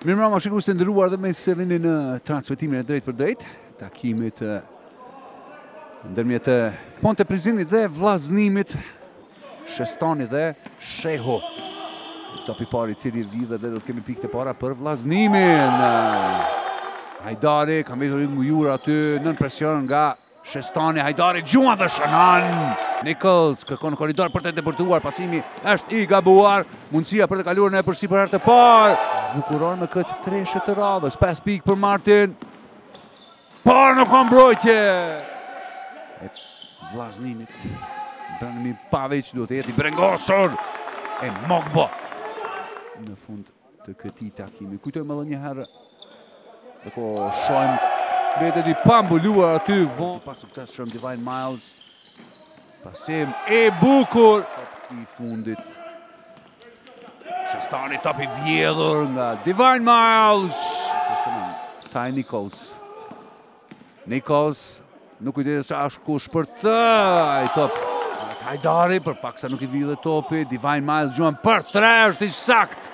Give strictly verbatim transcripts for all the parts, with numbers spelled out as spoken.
Mirëmbrëma shikues të nderuar dhe me se vini në transmetimin e drejt për drejt, takimit ndërmjet Ponte Prizrenit dhe Vëllaznimit, Shestani dhe Shehu. Topi pari i cili vjedh dhe do të kemi pikë të para për Vëllaznimin. Hajdari ka mbetur i ngujur aty nën presion nga Shestani, Hajdari gjuan dhe shënon. Nichols kërkon në korridor për të debërtuar, pasimi është i gabuar, mundësia për të kaluar në përsipër herë të parë. Zbukuron me këtë treshe të radhës, pesë pikë për Martin. Por nuk ka mbrojtje. E Vëllaznimit, Branimi Pavić duhet të jetë i brengosur. E Mogbo në fund të këtij takimi. Kujtojmë edhe një herë, dhe ko shojmë betet i pambuluar aty vonë. Si pas sukses shumë Divine Miles. Pasim e bukur i fundit. Shestani top i vjedhur nga Divine Miles. Taj Nichols. Nichols nuk i dhe sa është kush për të. Ai top. Hajdari për pak sa nuk i vjedhe topi. Divine Miles gjuan për tre, është i sakt.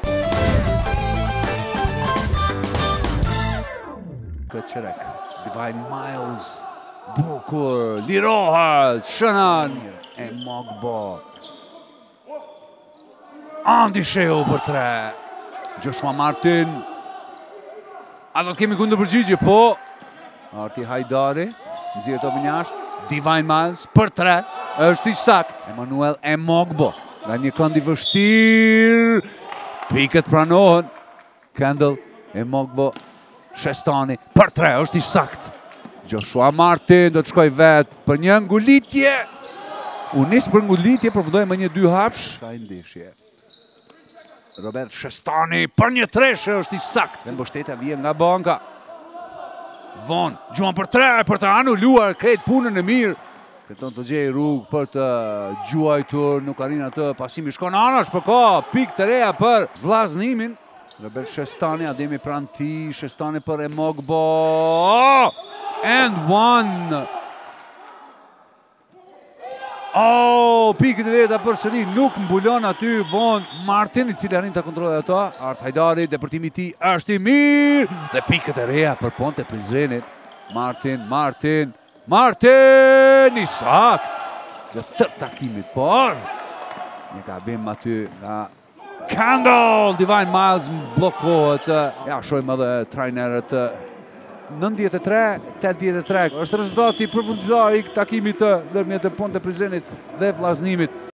Këqerek. Divine Miles. Bukur, lirohet, shënon, e Mogbo. Andi Shehu për tre. Joshua Martin. A do të kemi kundër përgjigje, po. Arti Hajdari, nxjerr topin jashtë. Divine Miles për tre, është i sakt. Emanuel e Mogbo, nga një kënd i vështirë. Pikët pranohen. Kendall e Mogbo, Shestani për tre, është i sakt. Joshua Martin do të shkoj vetë për një ngulitje. U nis për ngulitje, përfundoi me një dy hapsh. Ka ndeshje. Robert Shestani për një treshe, është i sakt. Dhe mbështetja vjen nga banka. Von, gjuan për tre, për të anuluar këtë punën e mirë. Këton të gjej rrugë për të gjuajtur, nuk arrin atë, pasimi shkon anash, për ka pikë të reja për Vëllaznimin. Robert Shestani, Ademi pranë tij, Shestani për e Mogbo. And one. Oh, pikët e veta për sëri, nuk mbulon aty von Martin, i cili arrin ta kontrollojë ato. Art Hajdari, depërtimi i tij është i mirë dhe pikët e reja për Ponte Prizrenit. Martin, Martin, Martin i sakt. Gjatë tërë takimit, por një gabim aty nga Kendall. Divine Miles bllokohet. Ja, shohim edhe trajnerët. nëntëdhjetë e tre tetëdhjetë e tre është rezultati përfundimtar i takimit të ndërmjet Ponte Prizrenit dhe Vëllaznimit.